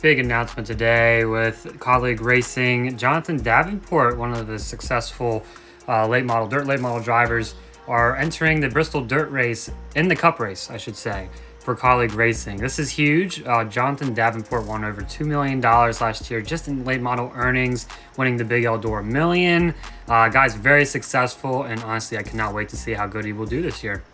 Big announcement today with colleague racing. Jonathan Davenport, one of the successful dirt late model drivers, are entering the Bristol Dirt Race, in the Cup race, I should say, for colleague racing. This is huge. Jonathan Davenport won over $2 million last year just in late model earnings, winning the Big Eldora Million. Guy's very successful, and honestly, I cannot wait to see how good he will do this year.